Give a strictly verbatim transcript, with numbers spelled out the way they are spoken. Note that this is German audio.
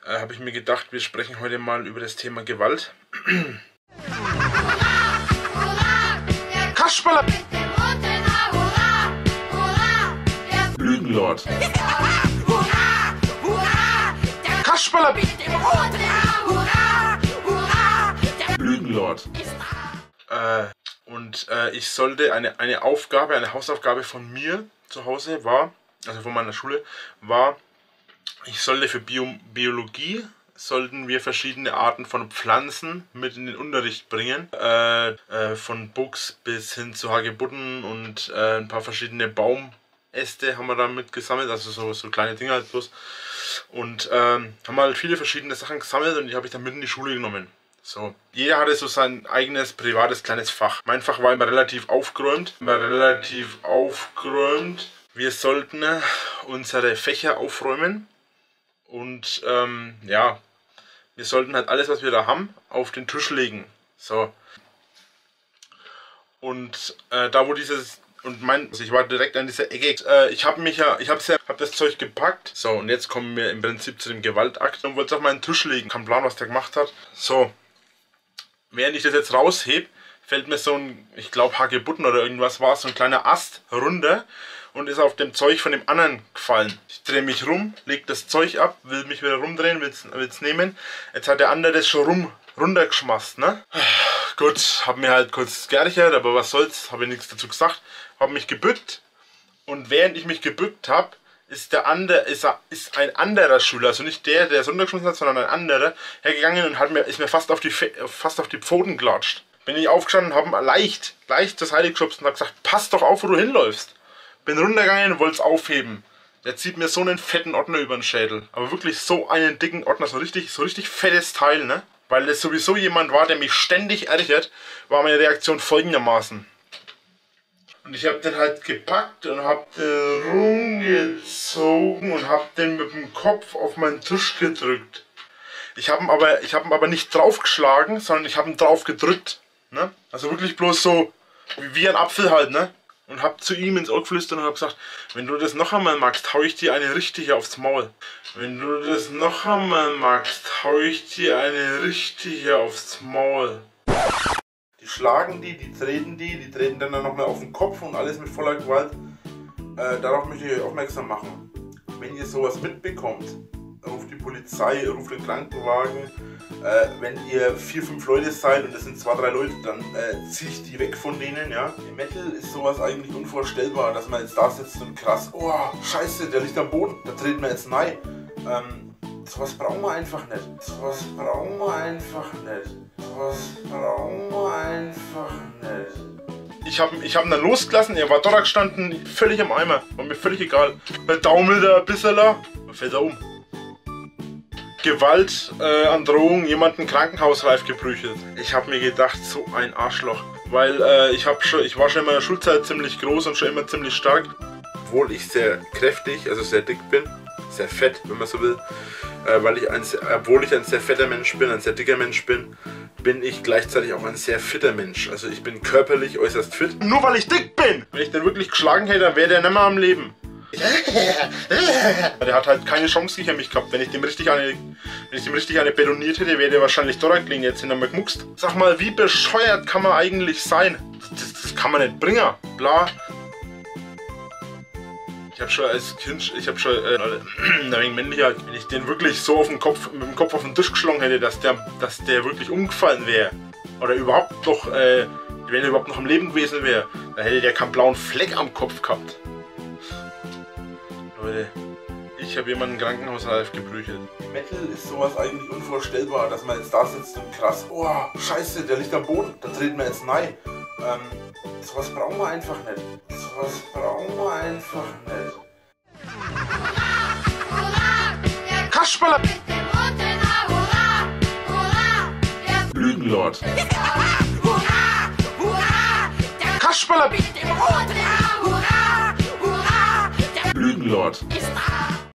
äh, habe ich mir gedacht, wir sprechen heute mal über das Thema Gewalt. Kasperle! Lügenlord! Kasperle! Lügenlord! Äh, und äh, ich sollte eine, eine Aufgabe, eine Hausaufgabe von mir zu Hause war, also von meiner Schule, war, ich sollte für Bio, Biologie, sollten wir verschiedene Arten von Pflanzen mit in den Unterricht bringen. Äh, äh, von Buchs bis hin zu Hagebutten und äh, ein paar verschiedene Baumäste haben wir da mit gesammelt, also so, so kleine Dinge halt bloß. Und ähm, haben halt viele verschiedene Sachen gesammelt und die habe ich dann mit in die Schule genommen. So. Jeder hatte so sein eigenes privates kleines Fach. Mein Fach war immer relativ aufgeräumt. Immer relativ aufgeräumt. Wir sollten unsere Fächer aufräumen und ähm, ja, wir sollten halt alles, was wir da haben, auf den Tisch legen. So. Und äh, da wo dieses und mein, also ich war direkt an dieser Ecke. Äh, ich habe mich ja, ich habe ja, hab das Zeug gepackt. So, und jetzt kommen wir im Prinzip zu dem Gewaltakt und wollte es auf meinen Tisch legen. Kein Plan, was der gemacht hat. So, während ich das jetzt raushebe, fällt mir so ein, ich glaube Hagebutten oder irgendwas war, so ein kleiner Ast runter und ist auf dem Zeug von dem anderen gefallen. Ich drehe mich rum, lege das Zeug ab, will mich wieder rumdrehen, will es nehmen. Jetzt hat der andere das schon rum, runtergeschmast, ne? Gut, habe mir halt kurz geärgert, aber was soll's, habe ich nichts dazu gesagt. Habe mich gebückt und während ich mich gebückt habe, ist der andere, ist, ist ein anderer Schüler, also nicht der, der es runtergeschmissen hat, sondern ein anderer, hergegangen und hat mir, ist mir fast auf die, fast auf die Pfoten gelatscht. Bin ich aufgestanden und habe leicht, leicht das Heil geschubst und habe gesagt, pass doch auf, wo du hinläufst. Bin runtergegangen und wollte es aufheben. Der zieht mir so einen fetten Ordner über den Schädel. Aber wirklich so einen dicken Ordner, so richtig, so richtig fettes Teil, ne? Weil es sowieso jemand war, der mich ständig ärgert, war meine Reaktion folgendermaßen. Und ich habe den halt gepackt und habe den rumgezogen und habe den mit dem Kopf auf meinen Tisch gedrückt. Ich habe ihn aber, ich habe ihn aber nicht draufgeschlagen, sondern ich habe ihn drauf gedrückt. Ne? Also wirklich bloß so wie ein Apfel halt, ne? Und habe zu ihm ins Ohr geflüstert und habe gesagt, wenn du das noch einmal magst, hau ich dir eine richtige aufs Maul. Wenn du das noch einmal magst, hau ich dir eine richtige aufs Maul. Die schlagen die, die treten die, die treten dann nochmal auf den Kopf und alles mit voller Gewalt. Äh, darauf möchte ich euch aufmerksam machen. Wenn ihr sowas mitbekommt, ruft die Polizei, ruft den Krankenwagen. Äh, wenn ihr vier, fünf Leute seid und das sind zwei, drei Leute, dann äh, ziehe ich die weg von denen, ja. Im Metal ist sowas eigentlich unvorstellbar, dass man jetzt da sitzt und krass, oh, scheiße, der liegt am Boden, da treten wir jetzt rein. Ähm, sowas brauchen wir einfach nicht. Sowas brauchen wir einfach nicht. Sowas brauchen wir einfach nicht. Ich habe ich hab ihn dann losgelassen, er war dort gestanden, völlig im Eimer, war mir völlig egal. Bei Daumel da ein bisschen, dann fällt er um. Gewalt, äh, Androhung, jemanden krankenhausreif geprügelt. Ich habe mir gedacht, so ein Arschloch. Weil äh, ich, hab schon, ich war schon in meiner Schulzeit ziemlich groß und schon immer ziemlich stark. Obwohl ich sehr kräftig, also sehr dick bin, sehr fett, wenn man so will. Äh, weil ich ein, obwohl ich ein sehr fetter Mensch bin, ein sehr dicker Mensch bin, bin ich gleichzeitig auch ein sehr fitter Mensch. Also ich bin körperlich äußerst fit. Nur weil ich dick bin! Wenn ich den wirklich geschlagen hätte, dann wäre der nicht mehr am Leben. Der hat halt keine Chance gegen mich gehabt. Wenn ich dem richtig eine, wenn ich dem richtig eine betoniert hätte, wäre der wahrscheinlich dort gelegen, jetzt hinter mir gemuckst. Sag mal, wie bescheuert kann man eigentlich sein? Das, das kann man nicht bringen. Bla. Ich habe schon als Kind, ich habe schon äh, ein wenig männlicher, wenn ich den wirklich so auf den Kopf, mit dem Kopf auf den Tisch geschlagen hätte, dass der, dass der wirklich umgefallen wäre. Oder überhaupt noch, äh, wenn er überhaupt noch am Leben gewesen wäre, dann hätte der keinen blauen Fleck am Kopf gehabt. Leute, ich habe jemanden krankenhausreif geprügelt. Im Metal ist sowas eigentlich unvorstellbar, dass man jetzt da sitzt und krass, oh, scheiße, der liegt am Boden, da treten wir jetzt rein. Ähm, sowas brauchen wir einfach nicht. Sowas brauchen wir einfach nicht. Kasperle! Lügenlord! Kasperle! Lügenlord!